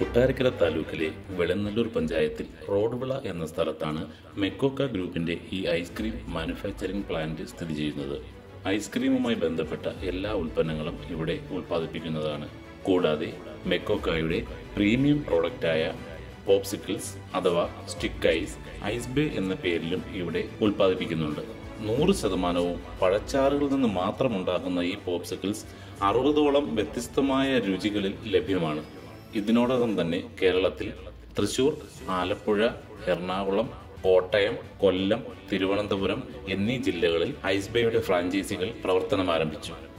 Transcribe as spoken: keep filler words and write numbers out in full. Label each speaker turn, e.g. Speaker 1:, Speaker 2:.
Speaker 1: കൊട്ടാരക്കര താലൂക്കിലെ വെളനല്ലൂർ പഞ്ചായത്തിൽ റോഡ്വിള എന്ന സ്ഥലത്താണ് മെക്കോക്ക ഗ്രൂപ്പിന്റെ ഈ ഐസ്ക്രീം മാനുഫാക്ചറിംഗ് പ്ലാന്റ് സ്ഥിതി ചെയ്യുന്നത്. ഐസ്ക്രീമുമായി ബന്ധപ്പെട്ട എല്ലാ ഉൽപ്പന്നങ്ങളും ഇവിടെ ഉൽപ്പാദിപ്പിക്കുന്നതാണ്. കൂടാതെ മെക്കോക്കയുടെ പ്രീമിയം പ്രോഡക്റ്റായ പോപ്സിക്കിൾസ് അഥവാ സ്റ്റിക്ക് ഐസ്, ഐസ് ബേ എന്ന പേരിലും ഇവിടെ ഉൽപ്പാദിപ്പിക്കുന്നുണ്ട്. നൂറ് ശതമാനവും പഴച്ചാറുകളിൽ നിന്ന് മാത്രമുണ്ടാകുന്ന ഈ പോപ്സിക്കിൾസ് അറുപതോളം വ്യത്യസ്തമായ രുചികളിൽ ലഭ്യമാണ്. ഇതിനോടകം തന്നെ കേരളത്തിൽ തൃശൂർ, ആലപ്പുഴ, എറണാകുളം, കോട്ടയം, കൊല്ലം, തിരുവനന്തപുരം എന്നീ ജില്ലകളിൽ ഐസ് ബേയുടെ ഫ്രാഞ്ചൈസികൾ പ്രവർത്തനം ആരംഭിച്ചു.